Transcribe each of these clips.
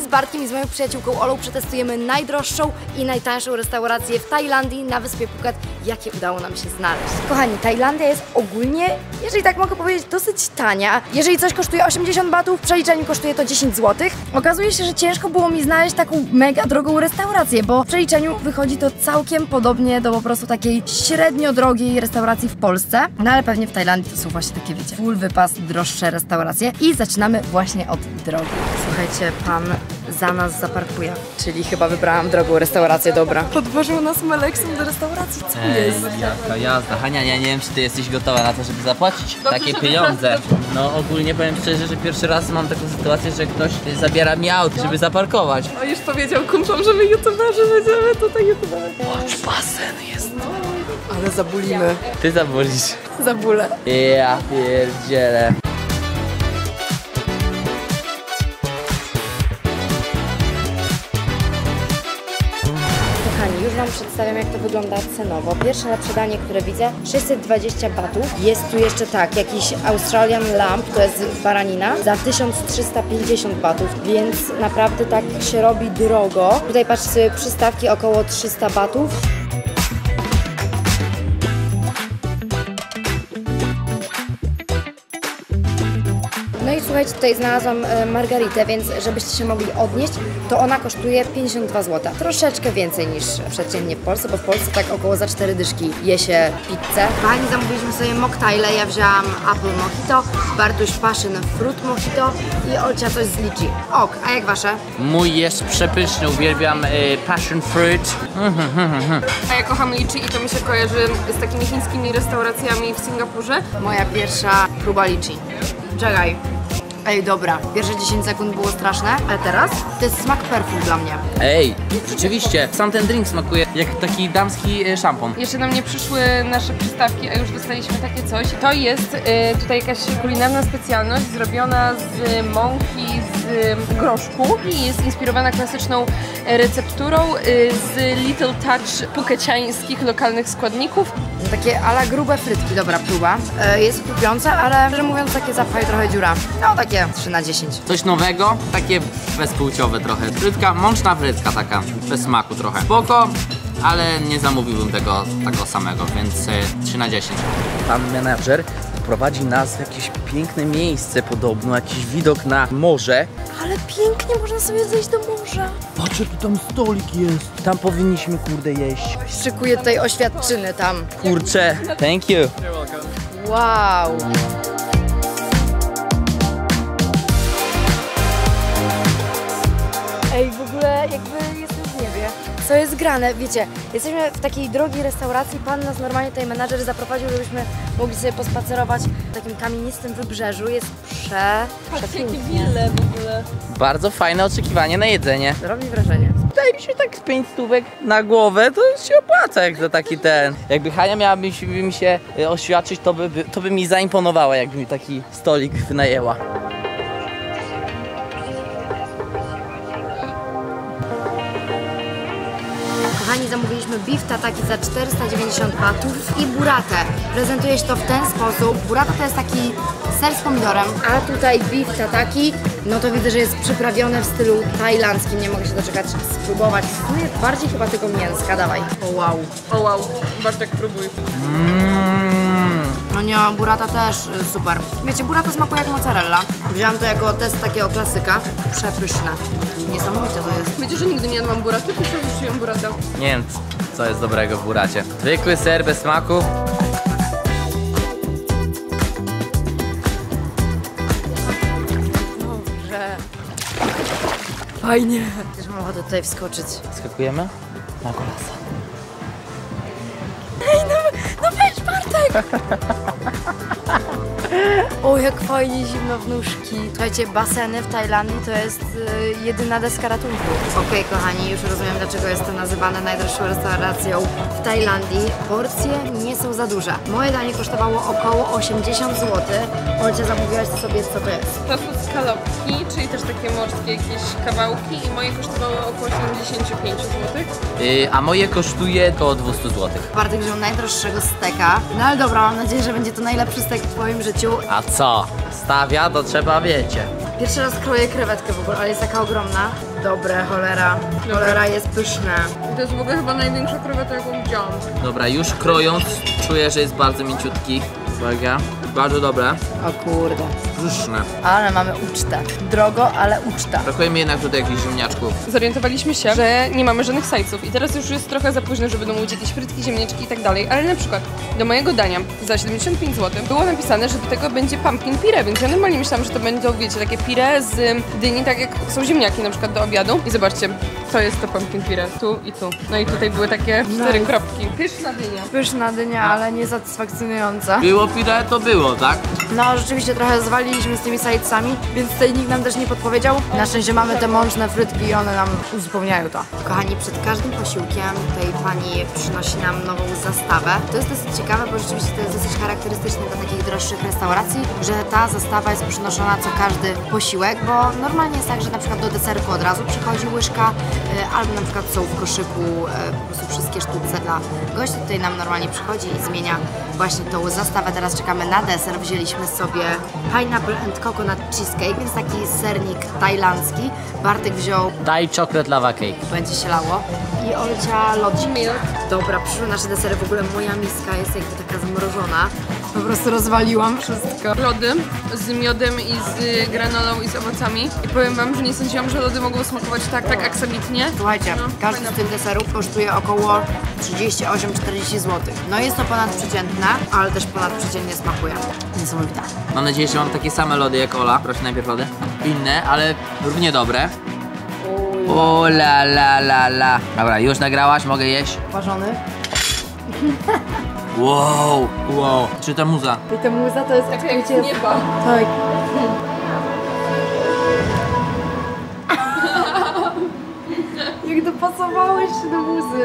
Bartkiem i z moją przyjaciółką Olą przetestujemy najdroższą i najtańszą restaurację w Tajlandii na wyspie Phuket, jakie udało nam się znaleźć. Kochani, Tajlandia jest ogólnie, jeżeli tak mogę powiedzieć, dosyć tania. Jeżeli coś kosztuje 80 batów, w przeliczeniu kosztuje to 10 zł. Okazuje się, że ciężko było mi znaleźć taką mega drogą restaurację, bo w przeliczeniu wychodzi to całkiem podobnie do po prostu takiej średnio drogiej restauracji w Polsce. No ale pewnie w Tajlandii to są właśnie takie, wiecie, full wypas, droższe restauracje. I zaczynamy właśnie od drogi. Słuchajcie, pan za nas zaparkuje, czyli chyba wybrałam drogą restaurację, dobra. Podważył nas Meleksem do restauracji, co jest? Jaka jazda. Hania, ja nie wiem, czy ty jesteś gotowa na to, żeby zapłacić takie pieniądze. No ogólnie powiem szczerze, że pierwszy raz mam taką sytuację, że ktoś zabiera mi aut, żeby zaparkować. O, już powiedział kumplom, że my youtuberzy będziemy tutaj youtuberzy. Patrz, basen jest. Ale zabulimy. Ty zabulisz. Zabulę. Ja pierdzielę. Kochani, już wam przedstawiam, jak to wygląda cenowo. Pierwsze lepsze danie, które widzę, 620 batów. Jest tu jeszcze tak, jakiś Australian lamb, to jest baranina, za 1350 batów, więc naprawdę tak się robi drogo. Tutaj patrzcie sobie, przystawki około 300 batów. No i słuchajcie, tutaj znalazłam margaritę, więc żebyście się mogli odnieść, to ona kosztuje 52 zł. Troszeczkę więcej niż przeciętnie w Polsce, bo w Polsce tak około za 4 dyszki je się pizzę. Kochani, zamówiliśmy sobie mocktaile, ja wzięłam apple mojito, Bartuś passion fruit mojito i Olcia coś z liczy. Ok, a jak wasze? Mój jest przepyszny, uwielbiam passion fruit. A ja kocham liczy i to mi się kojarzy z takimi chińskimi restauracjami w Singapurze. Moja pierwsza próba liczy. Czekaj. Ej, dobra, pierwsze 10 sekund było straszne, ale teraz to jest smak perfum dla mnie. Ej, rzeczywiście, sam ten drink smakuje jak taki damski szampon. Jeszcze nam nie przyszły nasze przystawki, a już dostaliśmy takie coś. To jest tutaj jakaś kulinarna specjalność zrobiona z mąki z groszku i jest inspirowana klasyczną recepturą z little touch pukeciańskich lokalnych składników. Takie ala grube frytki, dobra próba. Jest kupiąca, ale szczerze mówiąc takie zapchaj trochę dziura. No takie 3 na 10. Coś nowego, takie bezpłciowe trochę. Frytka, mączna frytka taka, bez smaku trochę. Spoko, ale nie zamówiłbym tego samego, więc 3 na 10. Pan menadżer prowadzi nas w jakieś piękne miejsce podobno, jakiś widok na morze. Ale pięknie można sobie zejść do morza. Patrz, tu tam stolik jest. Tam powinniśmy, kurde, jeść. Szykuję tutaj oświadczyny tam. Kurczę, thank you. Wow. Ej, w ogóle jakby jestem w niebie. Co jest grane? Wiecie, jesteśmy w takiej drogiej restauracji, pan nas normalnie tutaj menadżer zaprowadził, żebyśmy mogli sobie pospacerować w takim kamienistym wybrzeżu. Jest przepięknie. wille w ogóle. Bardzo fajne oczekiwanie na jedzenie. Robi wrażenie. Wydaje mi się tak z 5 stówek na głowę, to się opłaca jak za taki ten. Jakby Hania miała mi się oświadczyć, to by mi zaimponowała, jakby mi taki stolik wynajęła. Kochani, zamówiliśmy beef tataki za 490 batów i buratę. Prezentuje się to w ten sposób. Burata to jest taki ser z pomidorem, a tutaj beef tataki, no to widzę, że jest przyprawione w stylu tajlandzkim. Nie mogę się doczekać spróbować. Tu jest bardziej chyba tylko mięska, dawaj. O wow. O wow, Bartek próbuj. No nie, burata też super. Wiecie, burata smakuje jak mozzarella. Wziąłam to jako test takiego klasyka. Przepyszne. Niesamowite to jest. Wiecie, że nigdy nie jadłam buraty, tylko już jem buratę. Nie wiem, co jest dobrego w buracie. Zwykły ser bez smaku. Dobrze. Fajnie. Też mam ochotę tutaj wskoczyć. Skakujemy na kolasa. Ej, no weź Bartek! O, jak fajnie zimno w nóżki. Słuchajcie, baseny w Tajlandii to jest jedyna deska ratunku. Okej, kochani, już rozumiem, dlaczego jest to nazywane najdroższą restauracją w Tajlandii. Porcje nie są za duże. Moje danie kosztowało około 80 zł. Olcia, zamówiłaś sobie, co to jest? To są skalopki, czyli też takie morskie jakieś kawałki i moje kosztowały około 75 zł. A moje kosztuje około 200 zł. Bartek wziął najdroższego steka. No ale dobra, mam nadzieję, że będzie to najlepszy stek w twoim życiu. A co? Stawia, to trzeba, wiecie. Pierwszy raz kroję krewetkę w ogóle, ale jest taka ogromna. Dobre, cholera. Cholera jest pyszne. To jest w ogóle chyba największa kreweta, jaką widziałam. Dobra, już krojąc czuję, że jest bardzo mięciutki. Uwaga. Bardzo dobre. O kurde. Pyszne. Ale mamy ucztę. Drogo, ale uczta. Brakuje mi jednak tutaj jakichś ziemniaczków. Zorientowaliśmy się, że nie mamy żadnych sajców i teraz już jest trochę za późno, żeby domówić jakieś frytki, ziemniaczki i tak dalej, ale na przykład do mojego dania za 75 zł było napisane, że do tego będzie pumpkin pire, więc ja normalnie myślałam, że to będą, wiecie, takie pire z dyni, tak jak są ziemniaki na przykład do obiadu. I zobaczcie, to jest to pumpkin pire, tu i tu. No i tutaj były takie 4 kropki. Pyszna dynia. Pyszna dynia, ale nie satysfakcjonująca. Było pire, to było, tak? No, rzeczywiście trochę zwaliliśmy z tymi sidesami, więc tutaj nikt nam też nie podpowiedział. Na szczęście mamy te mączne frytki i one nam uzupełniają to. Kochani, przed każdym posiłkiem tutaj pani przynosi nam nową zastawę. To jest dosyć ciekawe, bo rzeczywiście to jest dosyć charakterystyczne dla takich droższych restauracji, że ta zastawa jest przynoszona co każdy posiłek, bo normalnie jest tak, że na przykład do deserku od razu przychodzi łyżka, albo na przykład są w koszyku po prostu wszystkie sztuce dla gości. Tutaj nam normalnie przychodzi i zmienia właśnie tą zastawę. Teraz czekamy na deser. Wzięliśmy sobie pineapple and coconut cheesecake, więc taki sernik tajlandzki. Bartek wziął Thai chocolate lava cake. będzie się lało. I Olcia lodzik. Dobra, przyszły nasze desery. W ogóle moja miska jest jakby taka zmrożona. Po prostu rozwaliłam wszystko. Lody z miodem i z granolą i z owocami. I powiem wam, że nie sądziłam, że lody mogą smakować tak aksamitnie. Słuchajcie, każdy z tych deserów kosztuje około 38-40 zł. No jest to ponadprzeciętne, ale też ponadprzeciętnie smakuje. Niesamowite. Mam nadzieję, że mam takie same lody jak Ola. Proszę najpierw lody. Inne, ale równie dobre. O la la la la. Dobra, już nagrałaś, mogę jeść? Ważony. Wow, wow. Czy ta muza? I ta muza to jest Tak jak z nieba. Tak. Jak dopasowałeś się do muzy.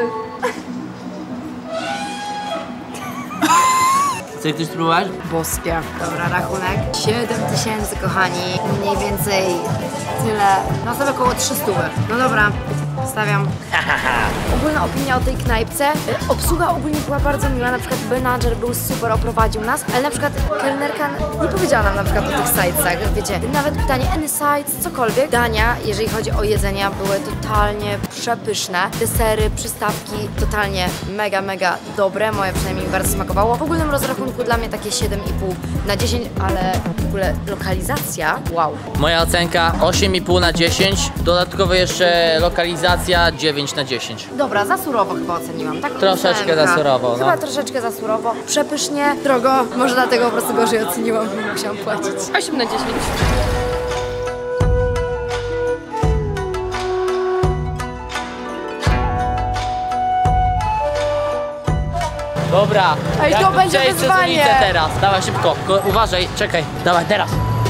Chce ktoś spróbować? Boskie. Dobra, rachunek 7000, kochani. Mniej więcej tyle. No sobie około 300. No dobra, stawiam. Ogólna opinia o tej knajpce. Obsługa ogólnie była bardzo miła. Na przykład menadżer był super, oprowadził nas. Ale na przykład kelnerka nie powiedziała nam na przykład o tych sidesach. Wiecie, nawet pytanie any sides, cokolwiek. Dania, jeżeli chodzi o jedzenia, były totalnie przepyszne. Desery, przystawki, totalnie mega dobre. Moje przynajmniej mi bardzo smakowało. W ogólnym rozrachunku dla mnie takie 7,5 na 10, ale w ogóle lokalizacja, wow. Moja ocenka 8,5 na 10. Dodatkowo jeszcze lokalizacja 9 na 10. Dobra, za surowo chyba oceniłam. Tak, Troszeczkę ósemka. za surowo, no. Chyba troszeczkę za surowo. Przepysznie, drogo. Może dlatego po prostu gorzej oceniłam, bo musiałam płacić. 8 na 10. Dobra. Ej, jak to tu będzie przejść wyzwanie. przez ulicę teraz. Dawaj szybko. Uważaj, czekaj. Dawaj, teraz.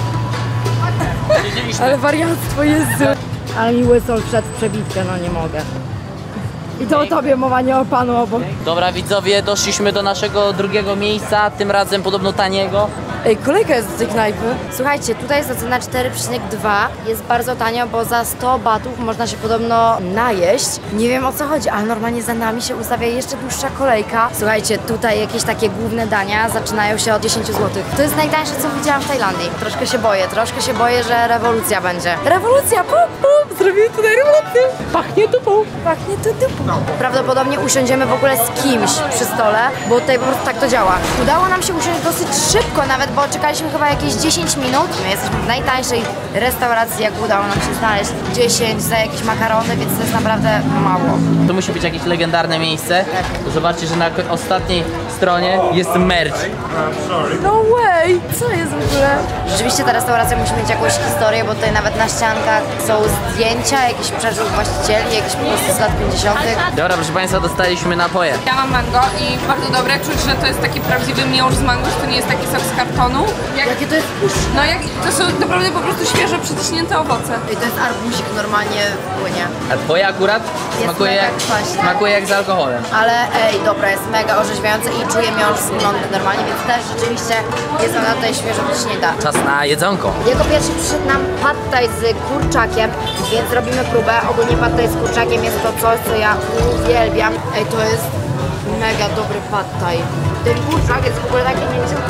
Ale wariactwo jest. Ale mi łysol wszedł w przebitkę, no nie mogę. I to o tobie mowa, nie o panu obok. Dobra widzowie, doszliśmy do naszego drugiego miejsca, tym razem podobno taniego. Ej, kolejka jest do tej knajpy. Słuchajcie, tutaj jest cena 4,2. Jest bardzo tanio, bo za 100 batów można się podobno najeść. Nie wiem o co chodzi, ale normalnie za nami się ustawia jeszcze dłuższa kolejka. Słuchajcie, tutaj jakieś takie główne dania zaczynają się od 10 zł. To jest najtańsze, co widziałam w Tajlandii. Troszkę się boję, że rewolucja będzie. Rewolucja, pum, zrobili tutaj rewolucję. Pachnie tupą. Pachnie tu tupą. Prawdopodobnie usiądziemy w ogóle z kimś przy stole, bo tutaj po prostu tak to działa. Udało nam się usiąść dosyć szybko nawet, bo czekaliśmy chyba jakieś 10 minut. My jesteśmy w najtańszej restauracji, jak udało nam się znaleźć. 10 za jakieś makarony, więc to jest naprawdę mało. To musi być jakieś legendarne miejsce. Zobaczcie, że na ostatniej stronie jest merch. No way! Co jest w ogóle? Rzeczywiście ta restauracja musi mieć jakąś historię, bo tutaj nawet na ściankach są zdjęcia jakichś przeszłych właścicieli, jakieś po prostu z lat 50. Dobra, proszę Państwa, dostaliśmy napoje. Ja mam mango i bardzo dobre. Czuć, że to jest taki prawdziwy miąższ z mango, że to nie jest taki sok z kartonu. Jakie to jest pyszne. No jak to są naprawdę po prostu świeże, przyciśnięte owoce. I to jest arbuzik normalnie płynie. A twoje akurat smakuje mega jak, kwaśne. smakuje jak z alkoholem. Ale ej, dobra, jest mega orzeźwiające i czuję miąższ z mąki normalnie, więc też rzeczywiście jest ona tutaj świeżo wyśnięta. Czas na jedzonko. Jako pierwszy przyszedł nam pad thai z kurczakiem, więc robimy próbę. Ogólnie pad thai z kurczakiem jest to coś, co ja uwielbiam. Ej, to jest mega dobry pad thai. Ten kurczak jest w ogóle taki mięciutki.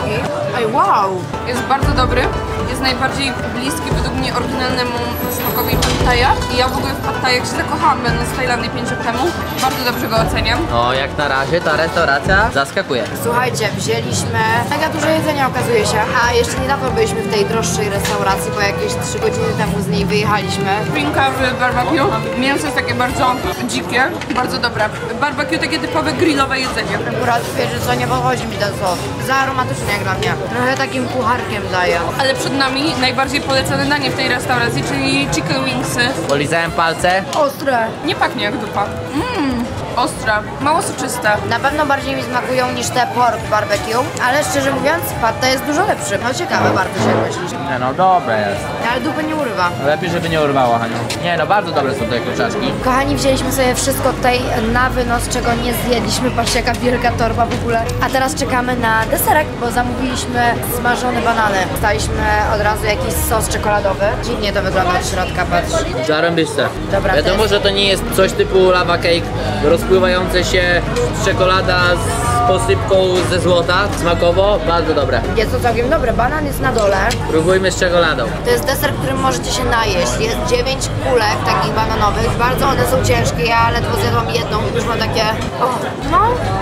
Ej, wow! Jest bardzo dobry. Jest najbardziej bliski według mnie oryginalnemu smakowi pad thaja. I ja w ogóle w pad thai, jak się zakochałam będąc w Tajlandii 5 lat temu, bardzo dobrze go oceniam. No jak na razie ta restauracja zaskakuje. Słuchajcie, wzięliśmy mega dużo jedzenia, okazuje się, a jeszcze niedawno byliśmy w tej droższej restauracji, bo jakieś 3 godziny temu z niej wyjechaliśmy. Szpinka w barbecue. Mięso jest takie bardzo dzikie, bardzo dobre. Barbecue takie typowe grillowe jedzenie. Akurat wiecie co, nie podchodzi mi ten sos. Za aromatyczny jak dla mnie. Trochę takim kucharkiem daje. Ale przed nami najbardziej polecane danie w tej restauracji, czyli chicken wingsy. Polizałem palce. Ostre. Nie pachnie jak dupa. Ostre, mało soczyste. Na pewno bardziej mi smakują niż te pork barbecue, ale szczerze mówiąc, pad thai jest dużo lepszy. No ciekawe, bardzo się myślisz. Nie no, dobre jest. Ale dupy nie urywa. Lepiej, żeby nie urwało, Haniu. Nie no, bardzo dobre są te kurczaczki. Kochani, wzięliśmy sobie wszystko tutaj na wynos, czego nie zjedliśmy. Patrzcie, jaka wielka torba w ogóle. A teraz czekamy na deserek, bo zamówiliśmy smażone banany. Dostaliśmy od razu jakiś sos czekoladowy. Dziwnie to wygląda od środka, patrz. Zarąbiste. Dobra, Wiadomo, to że to nie jest coś typu lava cake, rozpływające się czekolada z posypką ze złota. Smakowo, bardzo dobre. Jest to całkiem dobre. Banan jest na dole. Próbujmy z czekoladą. To jest deser, którym możecie się najeść. Jest 9 kulek takich bananowych. Bardzo one są ciężkie. Ja ledwo zjadłam jedną. Już mam takie... O, no,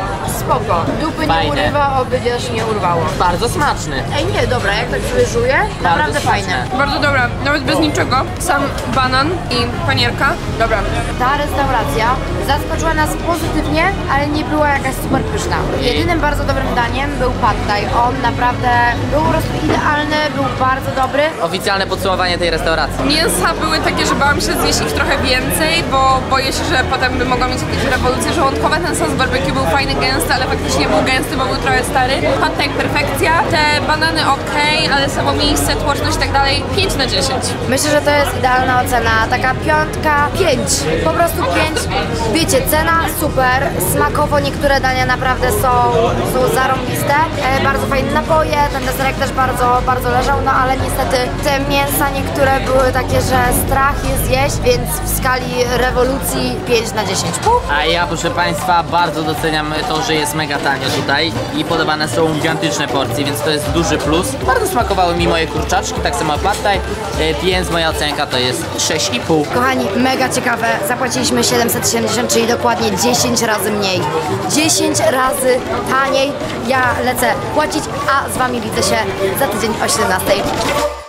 spoko. Dupy nie Fajne. urywa, oby wiesz, nie urwało. Bardzo smaczny. Ej, nie, dobra, jak tak sobie żuję, naprawdę smaczne. fajne. Bardzo dobre, nawet bez niczego. Sam banan i panierka. Dobra. Ta restauracja zaskoczyła nas pozytywnie, ale nie była jakaś super pyszna. Jedynym bardzo dobrym daniem był pad thai. On naprawdę był po prostu idealny, był bardzo dobry. Oficjalne podsumowanie tej restauracji. Mięsa były takie, że bałam się zjeść ich trochę więcej, bo boję się, że potem by mogła mieć jakieś rewolucje żołądkowe. Ten sos barbecue był fajny, gęsty, ale faktycznie był gęsty, bo był trochę stary. Pad thai perfekcja. Te banany ok, ale samo miejsce, tłoczność i tak dalej 5 na 10. Myślę, że to jest idealna ocena, taka 5, po prostu 5. Wiecie, cena super, smakowo niektóre dania naprawdę są zarąbiste, bardzo fajne napoje, ten deserek też bardzo leżał, no ale niestety te mięsa niektóre były takie, że strach je zjeść, więc w skali rewolucji 5 na 10. A ja, proszę Państwa, bardzo doceniam to, że jest mega tanio tutaj i podawane są gigantyczne porcje, więc to jest duży plus. Bardzo smakowały mi moje kurczaczki, tak samo pad thai, więc moja ocenka to jest 6,5. Kochani, mega ciekawe, zapłaciliśmy 770, czyli dokładnie 10 razy mniej. 10 razy taniej. Ja lecę płacić, a z Wami widzę się za tydzień o 17.